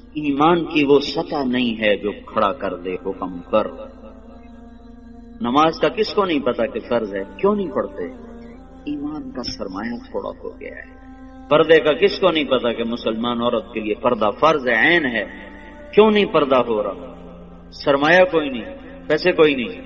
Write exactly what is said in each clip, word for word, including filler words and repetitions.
ایمان کی وہ سطح نہیں ہے جو کھڑا کر دے حکم پر۔ نماز کا کس کو نہیں پتا کہ فرض ہے، کیوں نہیں پڑھتے؟ ایمان کا سرمایہ تھوڑا ہو گیا ہے۔ پردے کا کس کو نہیں پتا کہ مسلمان عورت کے لیے پردہ فرض ہے، عین ہے، کیوں نہیں پردہ ہو رہا؟ سرمایہ کوئی نہیں، پیسے کوئی نہیں،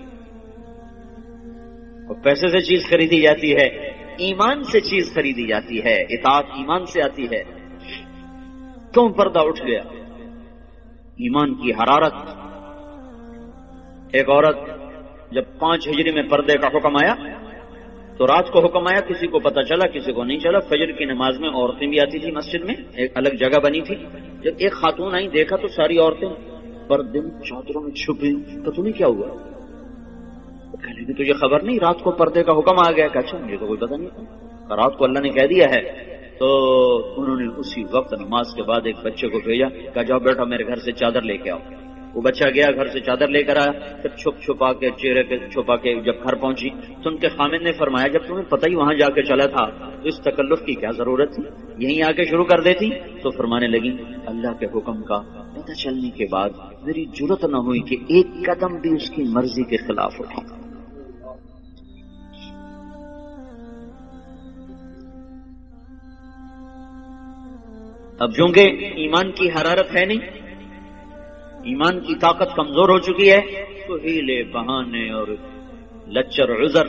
اور پیسے سے چیز خریدی جاتی ہے، ایمان سے چیز خریدی جاتی ہے، اطاعت ایمان سے آتی ہے، کیوں پردہ اٹھ گیا؟ ایمان کی حرارت۔ ایک عورت جب پانچ ہجری میں پردے کا حکم آیا تو رات کو حکم آیا، کسی کو پتا چلا کسی کو نہیں چلا۔ فجر کی نماز میں عورتیں بھی آتی تھی مسجد میں، ایک الگ جگہ بنی تھی۔ جب ایک خاتون آئی، دیکھا تو ساری عورتیں پردے میں چادروں میں چھپی، پتہ نہیں کیا ہوا۔ کہنے کی تجھے خبر نہیں رات کو پردے کا حکم آ گیا؟ کہ اچھا مجھے تو کوئی پتہ نہیں تھا، رات کو اللہ نے کہہ دیا ہے۔ تو انہوں نے اسی وقت نماز کے بعد ایک بچے کو بھیجا، کہا جاؤ بیٹا میرے گھر سے چادر لے کے آؤ۔ وہ بچہ گیا، گھر سے چادر لے کر آیا، پھر چھپ چھپا کے چہرے کے چھپا کے جب گھر پہنچی تو ان کے خامد نے فرمایا جب تمہیں پتہ ہی وہاں جا کے چلا تھا تو اس تکلف کی کیا ضرورت تھی، یہیں آ کے شروع کر دیتی۔ تو فرمانے لگی اللہ کے حکم کا پتہ چلنے کے بعد میری جرت نہ ہوئی کہ ایک قدم بھی اس کی مرضی کے خلاف اٹھاؤں۔ اب چونکہ ایمان کی حرارت ہے نہیں، ایمان کی طاقت کمزور ہو چکی ہے، تو ہیلے بہانے اور لچر عذر۔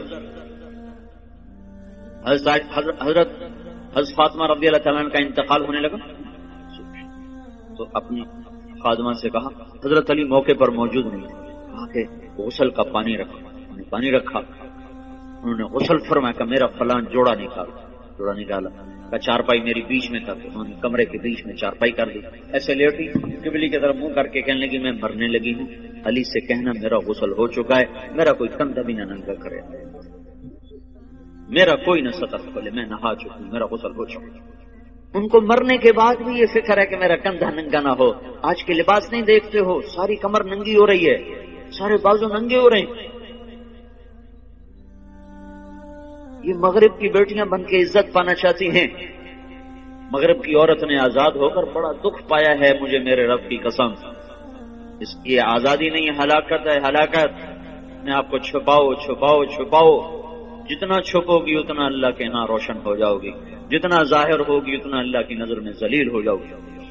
حضرت حضرت فاطمہ رضی اللہ تعالیٰ عنہ کا انتقال ہونے لگا تو اپنی خادمہ سے کہا، حضرت علی موقع پر موجود نہیں، کہا کہ غسل کا پانی رکھا، انہوں نے پانی رکھا، انہوں نے غسل فرمایا کہ میرا فلاں جوڑا نکال، جوڑا نکالا، کا چارپائی میری بیچ میں تھا، انہوں نے کمرے کے بیچ میں چارپائی کر دی، ایسے لیٹی قبلے کی طرف منہ کر کے کہنے لگی میں مرنے لگی ہوں، علی سے کہنا میرا غسل ہو چکا ہے، میرا کوئی کندھا بھی نہ ننگا کرے، میرا کوئی نہ سطر کھولے، میں نہا چکی ہوں، میرا غسل ہو چکا ہے۔ ان کو مرنے کے بعد بھی یہ فکر ہے کہ میرا کندھا ننگا نہ ہو۔ آج کے لباس نہیں دیکھتے ہو، ساری کمر ننگی ہو رہی ہے، سارے بازو ننگے ہو رہے ہیں۔ یہ مغرب کی بیٹیاں بن کے عزت پانا چاہتی ہیں۔ مغرب کی عورت نے آزاد ہو کر بڑا دکھ پایا ہے، مجھے میرے رب کی قسم، اس کی آزادی نہیں، ہلاکت ہے، ہلاکت۔ میں آپ کو چھپاؤ چھپاؤ چھپاؤ، جتنا چھپو گی اتنا اللہ کے ہاں روشن ہو جاؤ گی، جتنا ظاہر ہوگی اتنا اللہ کی نظر میں ذلیل ہو جاؤ گی۔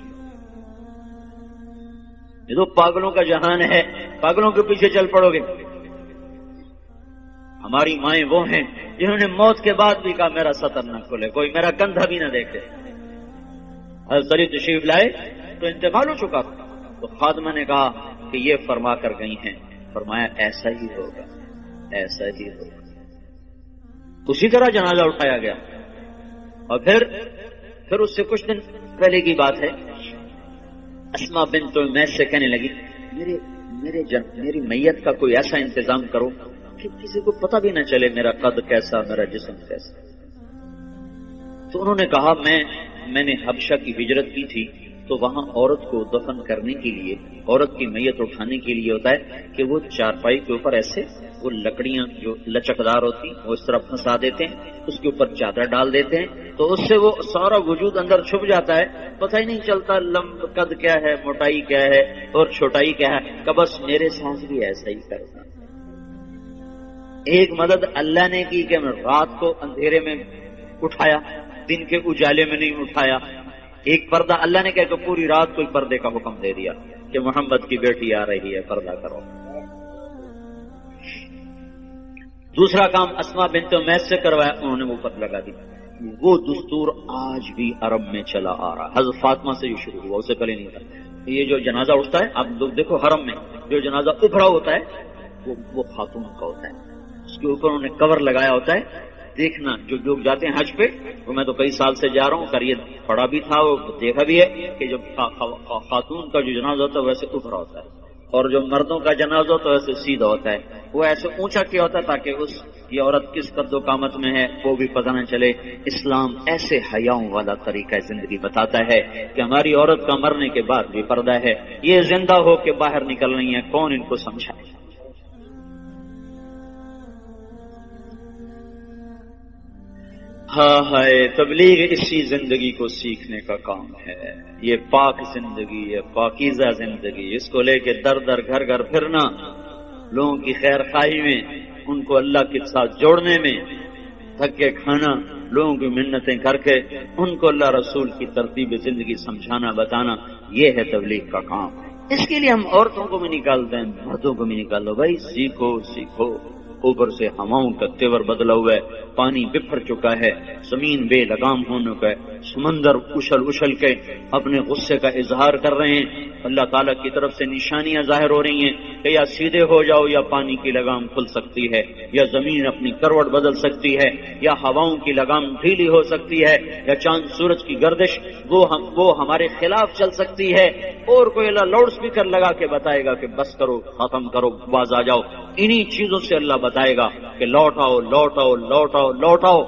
یہ تو پاگلوں کا جہان ہے، پاگلوں کے پیچھے چل پڑو گے۔ ہماری مائیں وہ ہیں جنہوں نے موت کے بعد بھی کہا میرا سطر نہ کھلے، کوئی میرا کندھا بھی نہ دیکھے۔ حضرت علی تشریف لائے تو انتقال ہو چکا تھا، تو خادمہ نے کہا کہ یہ فرما کر گئی ہیں، فرمایا ایسا ہی ہوگا، ایسا ہی ہوگا۔ اسی طرح جنازہ اٹھایا گیا، اور پھر پھر اس سے کچھ دن پہلے کی بات ہے، اسما بنت امیس سے کہنے لگی میرے میرے جن میری میت کا کوئی ایسا انتظام کرو کہ کسی کو پتہ بھی نہ چلے میرا قد کیسا، میرا جسم کیسا۔ تو انہوں نے کہا میں میں نے حبشہ کی ہجرت کی تھی، تو وہاں عورت کو دفن کرنے کے لیے، عورت کی میت اٹھانے کے لیے ہوتا ہے کہ وہ چارپائی کے اوپر ایسے وہ لکڑیاں جو لچکدار ہوتی وہ اس طرح پھنسا دیتے ہیں، اس کے اوپر چادر ڈال دیتے ہیں، تو اس سے وہ سارا وجود اندر چھپ جاتا ہے، پتہ ہی نہیں چلتا لمب قد کیا ہے، موٹائی کیا ہے اور چھوٹائی کیا ہے۔ کہ بس میرے ساتھ بھی ایسا ہی کرنا۔ ایک مدد اللہ نے کی کہ میں رات کو اندھیرے میں اٹھایا، دن کے اجالے میں نہیں اٹھایا۔ ایک پردہ اللہ نے کہا کہ پوری رات کو پردے کا حکم دے دیا کہ محمد کی بیٹی آ رہی ہے، پردہ کرو۔ دوسرا کام اسما بنت امیس سے کروایا، انہوں نے وہ پر لگا دی۔ وہ دستور آج بھی عرب میں چلا آ رہا، حضرت فاطمہ سے جو شروع ہوا، اس سے پہلے نہیں تھا۔ یہ جو جنازہ اٹھتا ہے، آپ لوگ دیکھو حرم میں جو جنازہ ابھرا ہوتا ہے وہ وہ خاتون کا ہوتا ہے، اس کے اوپر انہوں نے کور لگایا ہوتا ہے۔ دیکھنا جو لوگ جاتے ہیں حج پہ، وہ میں تو کئی سال سے جا رہا ہوں، کر یہ پڑھا بھی تھا اور دیکھا بھی ہے کہ جب خاتون کا جو جنازہ ہوتا ہے ویسے ابھرا ہوتا ہے، اور جو مردوں کا جنازہ ہوتا ہے ویسے سیدھا ہوتا ہے۔ وہ ایسے اونچا کیا ہوتا ہے تاکہ اس یہ عورت کس قد و قامت میں ہے وہ بھی پتہ نہ چلے۔ اسلام ایسے حیاؤں والا طریقہ زندگی بتاتا ہے کہ ہماری عورت کا مرنے کے بعد بھی پردہ ہے، یہ زندہ ہو کے باہر نکل رہی ہیں، کون ان کو سمجھائے۔ ہاں ہائے تبلیغ اسی زندگی کو سیکھنے کا کام ہے، یہ پاک زندگی ہے، پاکیزہ زندگی، اس کو لے کے در در گھر گھر پھرنا، لوگوں کی خیر خواہی میں، ان کو اللہ کے ساتھ جوڑنے میں، دھکے کھانا، لوگوں کی منتیں کر کے ان کو اللہ رسول کی ترتیب زندگی سمجھانا بتانا، یہ ہے تبلیغ کا کام۔ اس کے لیے ہم عورتوں کو بھی نکالتے ہیں، مردوں کو بھی نکال دو، بھائی سیکھو سیکھو۔ اوپر سے ہواؤں کا تیور بدلا ہوا ہے، پانی بکھر چکا ہے، زمین بے لگام ہونے کا ہے، سمندر اچھل اچھل کے اپنے غصے کا اظہار کر رہے ہیں، اللہ تعالیٰ کی طرف سے نشانیاں ظاہر ہو رہی ہیں کہ یا سیدھے ہو جاؤ یا پانی کی لگام کھل سکتی ہے، یا زمین اپنی کروٹ بدل سکتی ہے، یا ہواؤں کی لگام ڈھیلی ہو سکتی ہے، یا چاند سورج کی گردش وہ ہم وہ ہمارے خلاف چل سکتی ہے، اور کوئی اللہ لاؤڈ اسپیکر لگا کے بتائے گا کہ بس کرو، ختم کرو، باز آ جاؤ۔ انہی چیزوں سے اللہ بتائے گا کہ لوٹ آؤ لوٹ آؤ لوٹ آؤ لوٹ آؤ۔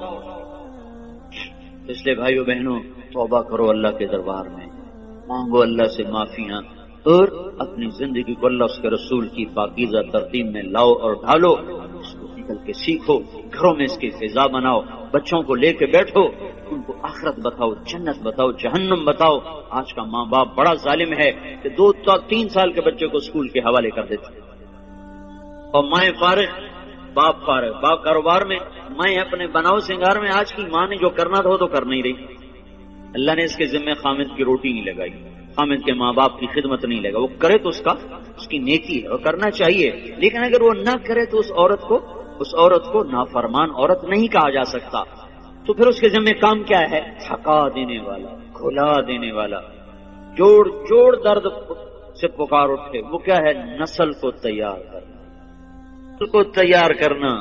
اس لیے بھائیو بہنوں، توبہ کرو اللہ کے دربار میں، مانگو اللہ سے معافیاں، اور اپنی زندگی کو اللہ اس کے رسول کی پاکیزہ ترتیب میں لاؤ اور ڈھالو، اس کو نکل کے سیکھو، گھروں میں اس کی فضا بناؤ، بچوں کو لے کے بیٹھو، ان کو آخرت بتاؤ، جنت بتاؤ، جہنم بتاؤ۔ آج کا ماں باپ بڑا ظالم ہے کہ دو تین سال کے بچے کو اسکول کے حوالے کر دیتے، اور مائیں فارغ، باپ فارغ، باپ کاروبار میں، میں اپنے بناؤ سنگار میں۔ آج کی ماں نے جو کرنا تھا وہ تو کر نہیں رہی، اللہ نے اس کے ذمہ خامد کی روٹی نہیں لگائی، خامد کے ماں باپ کی خدمت نہیں لگا، وہ کرے تو اس کا اس کی نیکی ہے، وہ کرنا چاہیے، لیکن اگر وہ نہ کرے تو اس عورت کو اس عورت کو نافرمان عورت نہیں کہا جا سکتا۔ تو پھر اس کے ذمہ کام کیا ہے؟ تھکا دینے والا، کھلا دینے والا، جوڑ جوڑ درد سے پکار اٹھے، وہ کیا ہے؟ نسل کو تیار کرنا، نسل کو تیار کرنا۔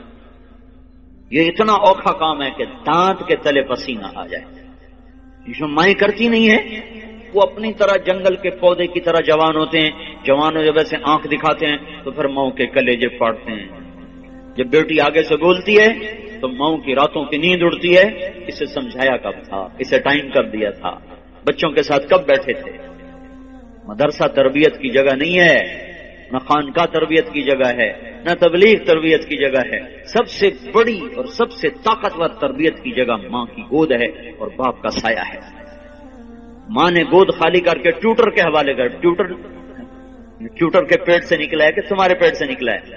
یہ اتنا اوکھا کام ہے کہ دانت کے تلے پسینہ آ جائے۔ جو مائیں کرتی نہیں ہے، وہ اپنی طرح جنگل کے پودے کی طرح جوان ہوتے ہیں، جوانوں جب ایسے آنکھ دکھاتے ہیں تو پھر ماؤں کے کلیجے پاڑتے ہیں۔ جب بیٹی آگے سے بولتی ہے تو ماؤں کی راتوں کی نیند اڑتی ہے، اسے سمجھایا کب تھا، اسے ٹائم کر دیا تھا، بچوں کے ساتھ کب بیٹھے تھے۔ مدرسہ تربیت کی جگہ نہیں ہے، نہ خانقاہ تربیت کی جگہ ہے، نہ تبلیغ تربیت کی جگہ ہے۔ سب سے بڑی اور سب سے طاقتور تربیت کی جگہ ماں کی گود ہے اور باپ کا سایہ ہے۔ ماں نے گود خالی کر کے ٹیوٹر کے حوالے کر، ٹیوٹر ٹیوٹر کے پیٹ سے نکلا ہے کہ تمہارے پیٹ سے نکلا ہے؟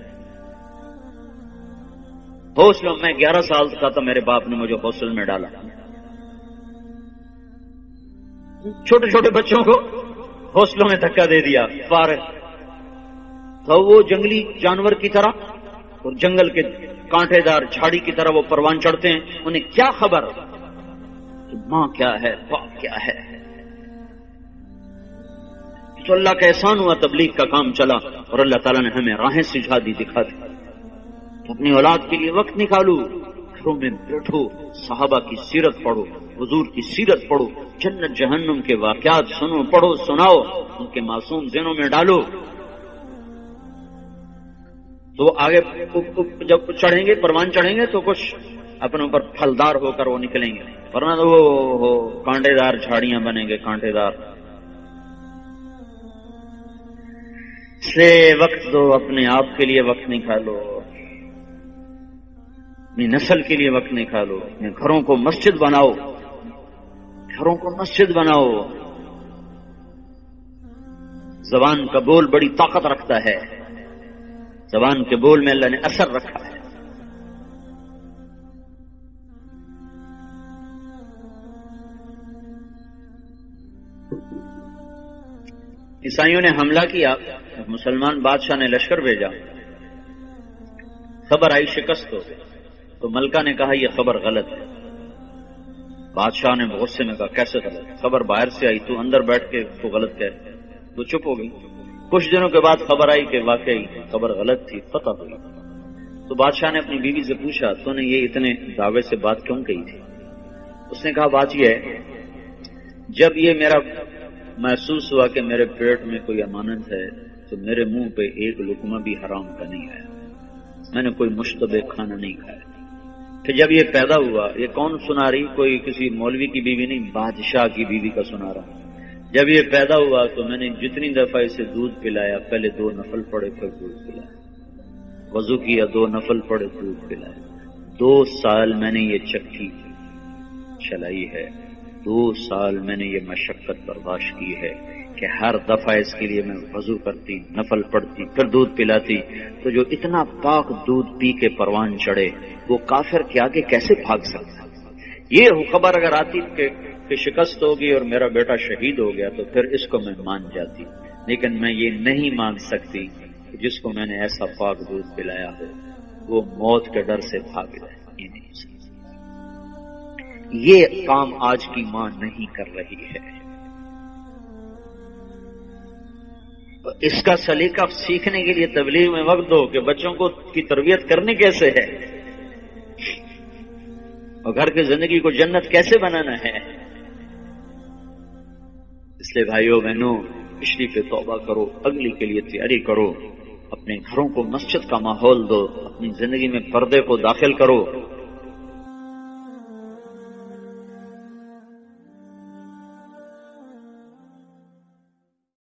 ہاسٹل میں گیارہ سال کا تھا، میرے باپ نے مجھے ہاسٹل میں ڈالا، چھوٹے چھوٹے بچوں کو ہاسٹلوں میں دھکا دے دیا، فارغ تو وہ جنگلی جانور کی طرح اور جنگل کے کانٹے دار جھاڑی کی طرح وہ پروان چڑھتے ہیں، انہیں کیا خبر کہ ماں کیا ہے، باپ کیا ہے۔ تو اللہ کا احسان ہوا، تبلیغ کا کام چلا اور اللہ تعالیٰ نے ہمیں راہیں سجھا دی، دکھا دی۔ اپنی اولاد کے لیے وقت نکالو، گھروں میں بیٹھو، صحابہ کی سیرت پڑھو، حضور کی سیرت پڑھو، جنت جہنم کے واقعات سنو، پڑھو، سناؤ، ان کے معصوم ذہنوں میں ڈالو، تو وہ آگے جب چڑھیں گے، پروان چڑھیں گے تو کچھ اپنے اوپر پھلدار ہو کر وہ نکلیں گے، ورنہ تو وہ کانٹے دار جھاڑیاں بنیں گے، کانٹے دار۔ سے وقت دو، اپنے آپ کے لیے وقت نکالو، اپنی نسل کے لیے وقت نکالو، اپنے گھروں کو مسجد بناؤ، گھروں کو مسجد بناؤ۔ زبان کا بول بڑی طاقت رکھتا ہے، زبان کے بول میں اللہ نے اثر رکھا ہے۔ عیسائیوں نے حملہ کیا، مسلمان بادشاہ نے لشکر بھیجا، خبر آئی شکست ہو، تو ملکہ نے کہا یہ خبر غلط ہے۔ بادشاہ نے غصے میں کہا کیسے غلط؟ خبر باہر سے آئی، تو اندر بیٹھ کے تو غلط کہہ، تو چپ ہو گئی۔ کچھ دنوں کے بعد خبر آئی کہ واقعی خبر غلط تھی، فتح ہوئی۔ تو بادشاہ نے اپنی بیوی سے پوچھا تو نے یہ اتنے دعوے سے بات کیوں کہی تھی؟ اس نے کہا بات یہ ہے، جب یہ میرا محسوس ہوا کہ میرے پیٹ میں کوئی امانت ہے تو میرے منہ پہ ایک لقمہ بھی حرام کا نہیں آیا، میں نے کوئی مشتبہ کھانا نہیں کھایا۔ کہ جب یہ پیدا ہوا، یہ کون سنا رہی؟ کوئی کسی مولوی کی بیوی نہیں، بادشاہ کی بیوی کا سنا رہا ہوں۔ جب یہ پیدا ہوا تو میں نے جتنی دفعہ اسے دودھ پلایا، پہلے دو نفل پڑے پھر دودھ پلایا، وضو کیا، دو نفل پڑے دودھ پلایا، دو سال میں نے یہ چکی چلائی ہے، دو سال میں نے یہ مشقت برداشت کی ہے کہ ہر دفعہ اس کے لیے میں وضو کرتی، نفل پڑھتی، پھر دودھ پلاتی، تو جو اتنا پاک دودھ پی کے پروان چڑھے وہ کافر کے آگے کیسے بھاگ سکتا؟ یہ خبر اگر آتی کہ, کہ شکست ہوگی اور میرا بیٹا شہید ہو گیا تو پھر اس کو میں مان جاتی، لیکن میں یہ نہیں مان سکتی کہ جس کو میں نے ایسا پاک دودھ پلایا ہو وہ موت کے ڈر سے بھاگ جائے۔ یہ نہیں سکتی، یہ کام آج کی ماں نہیں کر رہی ہے۔ اس کا سلیقہ سیکھنے کے لیے تبلیغ میں وقت دو کہ بچوں کو کی تربیت کرنی کیسے ہے اور گھر کی زندگی کو جنت کیسے بنانا ہے۔ اس لیے بھائیوں بہنوں، پچھلی پہ توبہ کرو، اگلی کے لیے تیاری کرو، اپنے گھروں کو مسجد کا ماحول دو، اپنی زندگی میں پردے کو داخل کرو،